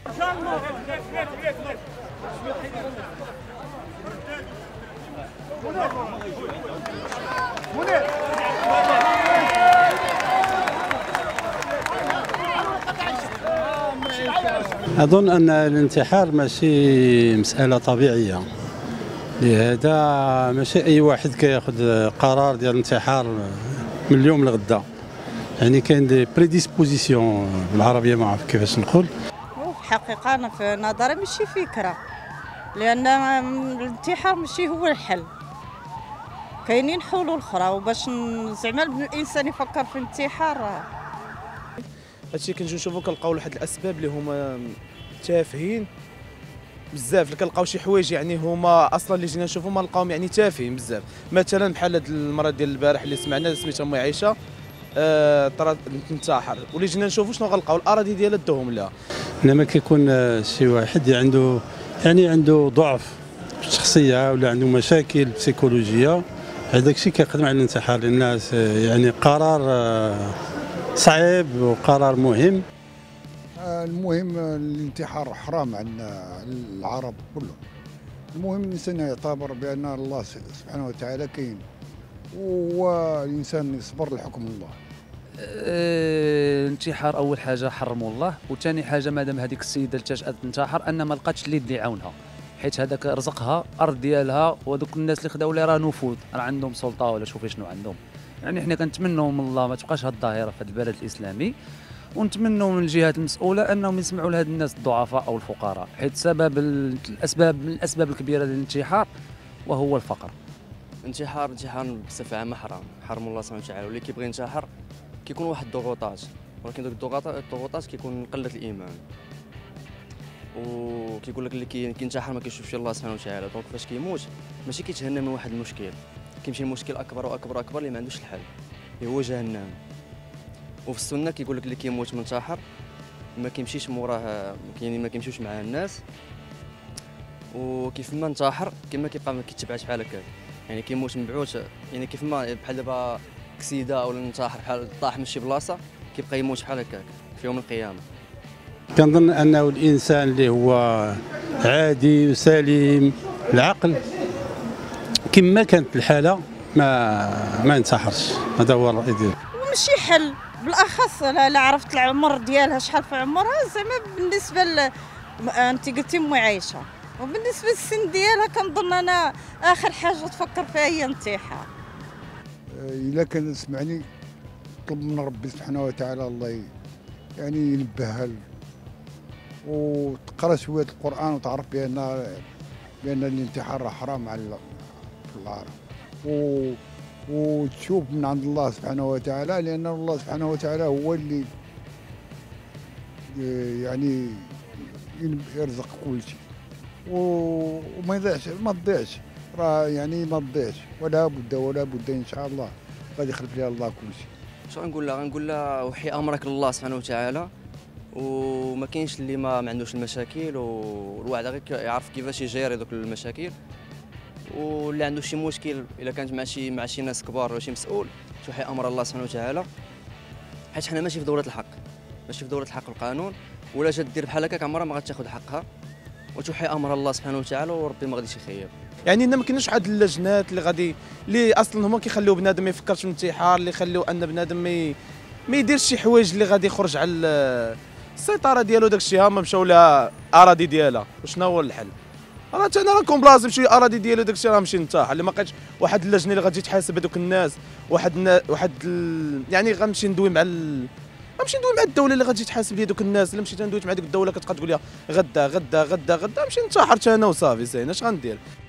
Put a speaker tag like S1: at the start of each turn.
S1: أظن أن الانتحار ماشي مسألة طبيعية، لهذا ماشي أي واحد كياخذ قرار ديال الانتحار من اليوم لغدا، يعني كاين دي بريديسبوزيسيون بالعربية، ما عرف كيفاش نقول.
S2: الحقيقة أنا في نظري ماشي فكرة، لأن الانتحار ماشي هو الحل، كاينين حلول أخرى، وباش زعما الإنسان يفكر في الانتحار.
S3: هادشي كنجيو نشوفو كنلقاو واحد الاسباب اللي هما تافهين بزاف، كنلقاو شي حوايج يعني هما اصلا اللي جينا نشوفو ما نلقاوهم يعني تافهين بزاف. مثلا بحال هاد المرة ديال البارح اللي سمعنا سميتها أم عائشة طرات تنتحر، واللي جينا نشوفو شنو غنلقاو الاراضي ديالها داوهم لها.
S1: انما كيكون شي واحد عنده ضعف في الشخصية ولا عنده مشاكل بسيكولوجية، هذاك الشيء كيقدم على الانتحار، لأن يعني قرار صعيب وقرار مهم.
S4: المهم الانتحار حرام عندنا العرب كلهم. المهم الانسان يعتبر بان الله سبحانه وتعالى كاين، والانسان يصبر لحكم الله.
S5: الانتحار اول حاجه حرموا الله، وثاني حاجه مادام هذيك السيده اللي تشات تنتحر ان ما لقاتش اللي يعاونها، حيت هذاك رزقها ارض ديالها، وهذوك الناس اللي خداو لها راه نفوذ، راه عندهم سلطه ولا شوفي شنو عندهم. يعني حنا كنتمنوا من الله ما تبقاش هذه الظاهره في هذا البلد الاسلامي، ونتمنوا من الجهات المسؤوله انهم يسمعوا لهاد الناس الضعفاء او الفقراء، حيت سبب الاسباب من الاسباب الكبيره للانتحار وهو الفقر.
S6: الانتحار بصفه عامه حرام، حرم الله سبحانه وتعالى، واللي كيبغي ينتحر كيكون واحد الضغوطات، ولكن دوك الضغوطات كيكون قله الايمان، وكيقول لك اللي كينتحر ما كيشوفش الله سبحانه وتعالى، دونك فاش كيموت ماشي كيتهنى من واحد المشكل، كيمشي لمشكل اكبر واكبر واكبر اللي ما عندوش الحل، اللي هو جهنم. وفي السنه كيقول لك اللي كيموت منتحر ما كيمشيش موراه، يعني ما كيمشيوش معاه الناس، وكيف ما انتحر كما كيبقى ما كيتبعش بحال هكاك، يعني كيموت مبعوث، يعني كيف ما بحال دابا كسيده او انتحر بحال طاح من شي بلاصه كيبقى يموت بحال هكاك في يوم القيامه.
S1: كنظن انه الانسان اللي هو عادي وسليم العقل كما كانت الحاله ما ينتحرش، هذا هو الراي ديالي.
S2: وماشي حل، بالاخص لا عرفت العمر ديالها شحال في عمرها، زعما بالنسبه انت قلتي ام عايشه، وبالنسبه للسن ديالها كنظن انا اخر حاجه تفكر فيها هي الانتحار.
S4: الا كان سمعني طلب من ربي سبحانه وتعالى الله يعني ينبهها، وتقرا شويه القران وتعرف بان الانتحار حرام على العرب، وتشوف من عند الله سبحانه وتعالى، لان الله سبحانه وتعالى هو اللي يعني يرزق كل شيء، وما يضيعش، ما تضيعش، راه يعني ما تضيعش، ولا بد ان شاء الله غادي يخلف لها الله كل شيء.
S6: شنو غنقول لها وحي امرك لله سبحانه وتعالى، وما كاينش اللي ما عندوش المشاكل، والواحد غير يعرف كيفاش يجيري دوك المشاكل، واللي عنده شي مشكل الا كانت مع شي ناس كبار ولا شي مسؤول توحي امر الله سبحانه وتعالى، حيت حنا ماشي في دوله الحق، ماشي في دوله الحق والقانون، ولا جات دير بحال هكاك عمرها ما غتاخذ حقها، وتوحي امر الله سبحانه وتعالى، وربي ما غاديش يخيب.
S3: يعني ما كاينش واحد اللجنات اللي اصلا هما كيخليو بنادم ما يفكرش في الانتحار، اللي يخليو ان بنادم ما يديرش شي حوايج اللي غادي يخرج على السيطره ديالو، داك الشيء هما مشاو لها اراضي ديالها، وشنو هو الحل؟ راه انا راكم بلاصه مشي اراضي ديالو، داك الشيء راه ماشي نتاح، اللي ما بقاش واحد اللجنه اللي غتجي تحاسب هذوك الناس، يعني غنمشي ندوي مع غنمشي ندوي مع الدوله اللي غتجي تحاسب لي دوك الناس، الا مشيت ندوي مع ديك الدوله كتبقى تقول لي غدا غدا غدا غدا نمشي ننتحر انا وصافي، زين اش غندير؟